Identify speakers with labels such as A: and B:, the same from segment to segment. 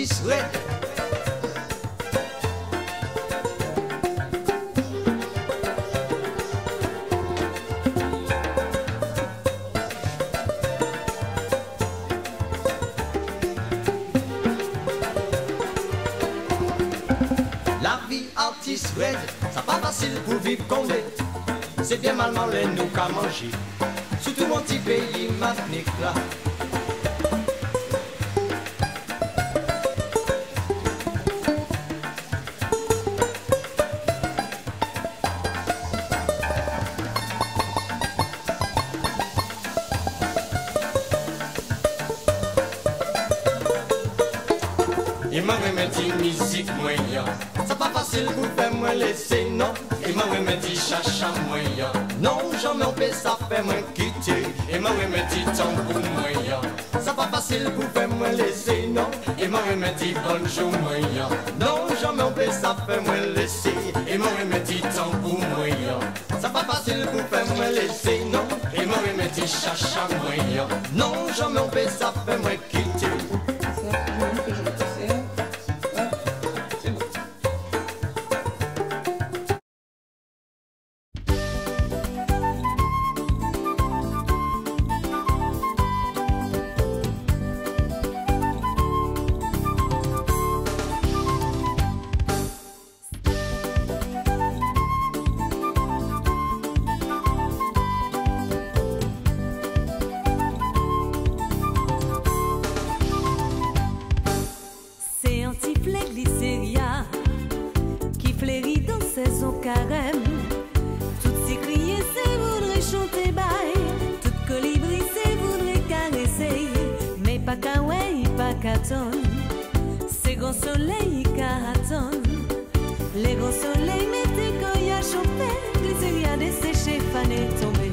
A: artiste red. La vie artiste red, ça pas facile pour vivre comme est. C'est bien mal les nous qu'à manger, surtout mon petit pays magnifique là. Et m'a remis musique moyen, c'est pas facile pour faire moi laisser non. Et m'a remis chacha moyen, non jamais on peut ça faire moi quitter. Et m'a remis tambour moyen, c'est pas facile pour faire moi laisser non. Et m'a remis bonjour moyen, non jamais on peut ça faire moi laisser. Et m'a remis tambour moyen, c'est pas facile pour faire moi laisser non. Et m'a remis chacha moyen, non jamais on peut ça faire moi quitter.
B: Carême, toutes ces criées, c'est voudrait chanter bail, toutes colibri, c'est voudrait caresser, mais pas kawaii, pas katon, c'est grand soleil karaton, les grands soleils mettez goya chopé, glycéria desséché, fané tombé.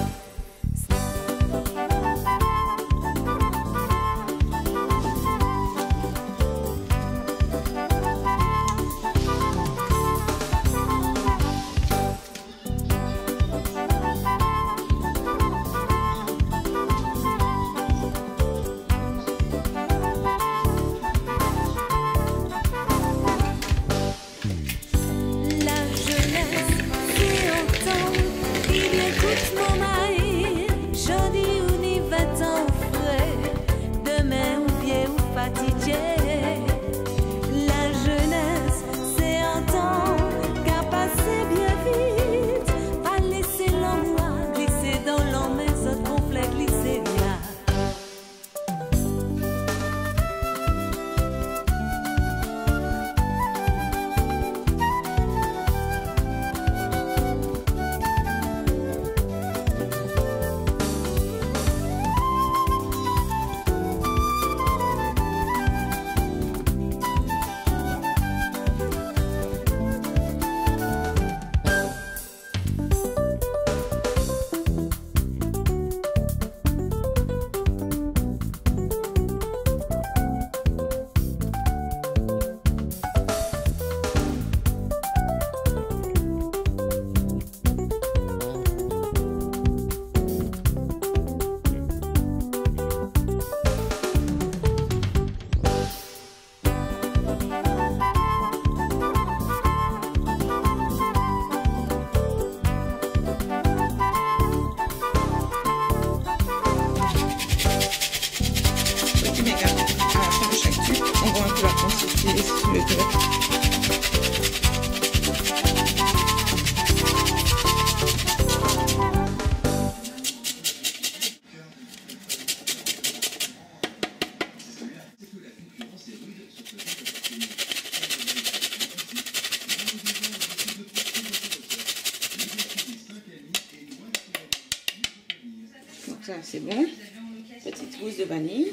C: Ça c'est bon. Petite gousse de vanille.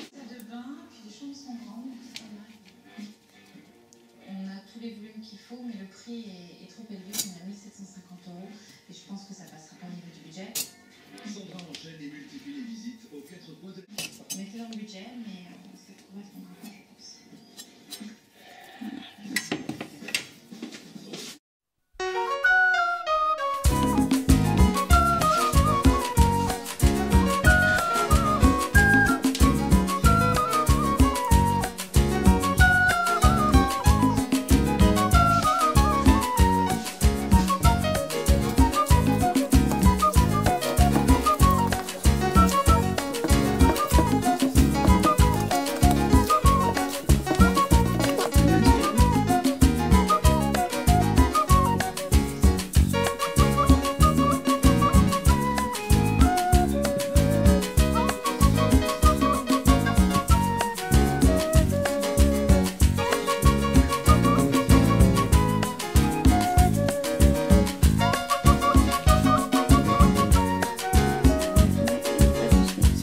D: On a tous les volumes qu'il faut, mais le prix est trop élevé. On a 1750 € et je pense que ça passera pas au niveau du budget.
E: Sandra enchaîne et multiplie les visites aux 4 coins de...
D: Mettez dans le budget, mais ça correspondra pas, je pense.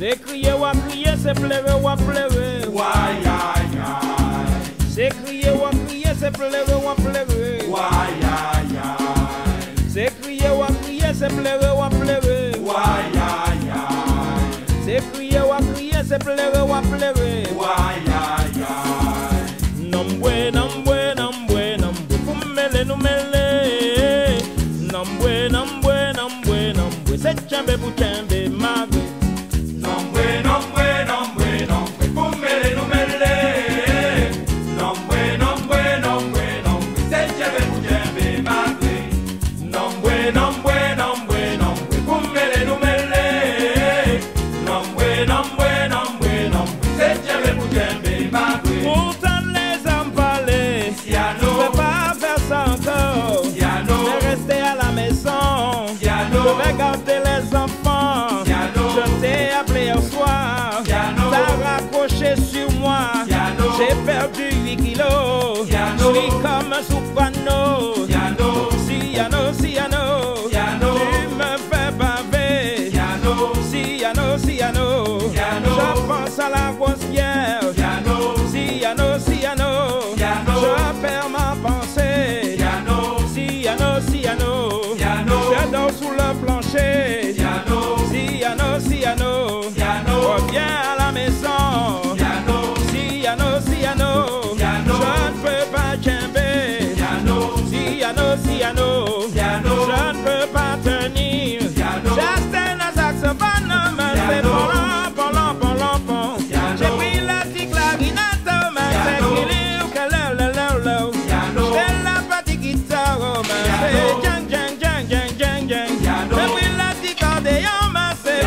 F: C'est crier ou à crier, c'est pleurer ou à pleurer.
A: Why, aïe, aïe.
F: C'est crier ou à crier, c'est pleurer ou à pleurer.
A: Why, aïe, aïe.
F: C'est crier ou à crier, c'est pleurer ou à pleurer.
A: Why, aïe, aïe.
F: C'est crier ou à crier, c'est pleurer ou à pleurer.
A: Why, aïe, aïe.
F: Nombwe, nombwe, nombwe, nombwe, pour mêler nous mêler. Nombwe, nombwe, nombwe, nombwe, c'est tchambé pour tchambé, magwe.
A: Nombwe, nombwe, nombwe, nombwe, pour mêler nous mêler. Nombwe, nombwe, nombwe, nombwe, c'est tchambé pour tchambé, magwe. Nombwe, nombwe, nombwe, nombwe, pour mêler nous mêler. Nombwe, nombwe, nombwe, nombwe, c'est tchambé pour tchambé, magwe.
F: Pourtant les hommes parlaient,
A: Siano,
F: je peux pas faire ça encore.
A: Siano,
F: Je vais rester à la maison,
A: Siano,
F: je vais garder les enfants.
A: Siano,
F: Je t'ai appelé hier soir,
A: Siano,
F: t'as raccroché sur moi.
A: Siano,
F: J'ai perdu 8 kilos,
A: Siano,
F: je suis comme un soprano.
A: Siano,
F: Siano, Siano,
A: Siano,
F: tu me fais baver.
A: Siano,
F: Siano, Siano,
A: Siano,
F: je pense à la grosse bière.
A: Siano,
F: Siano, Siano,
A: Siano,
F: je perds ma pensée.
A: Siano,
F: Siano, Siano,
A: Siano,
F: je dors sous le plancher.
A: Siano,
F: Siano, Siano,
A: Siano,
F: reviens à la maison.
A: Siano,
F: Siano, Siano,
A: Siano,
F: je ne peux pas tchember.
A: Siano,
F: Siano, Siano,
A: Siano,
F: je ne peux pas tenir.
A: Siano,
F: J'assène un saxophone, mais c'est volant, volant, volant, volant. J'ai pris la petite clarinette, mais c'est qu'il que le. J'ai la petite guitare, mais c'est jang, jang, jang, jang, jang, jang. J'ai pris la petite accordéon, mais c'est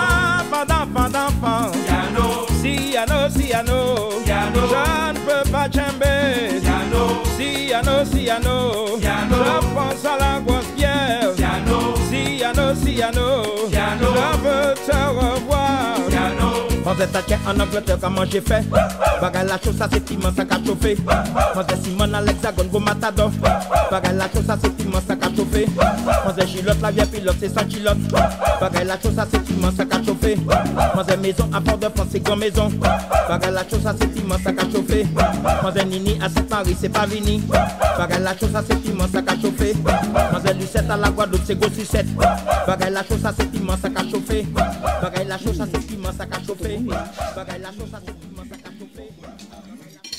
F: pendant. Siano, Siano, je ne peux pas tchember. Siano, Siano, je pense à la grosse bière. Siano, Siano, je veux te revoir. Quand c'est ça en Angleterre, comment j'ai fait? Bagay la chose, ça c'est immense, ça qu'a chauffé. Quand c'est Simon à l'hexagone, go matador. Bagay la chose, ça c'est immense, ça qu'a chauffé. Quand c'est Gilotte, la vieille pilote, c'est sans chilote. Bagay la chose, ça c'est immense, ça qu'a chauffé. Quand c'est maison à Port-de-France, c'est grand maison. Bagay la chose, ça c'est immense, ça qu'a chauffé. Quand c'est Nini à Sainte-Marie, c'est pas Vini. Bagay la chose, ça c'est immense, ça qu'a chauffé. Quand c'est Lucette à la Guadeloupe, c'est go Sucette. Bagay la chose, ça c'est immense, ça qu'a chauffé. Bagay la chose, ça c'est immense, ça qu'a chauffé. Bagay la chose, ça c'est immense, ça qu'a chauffé.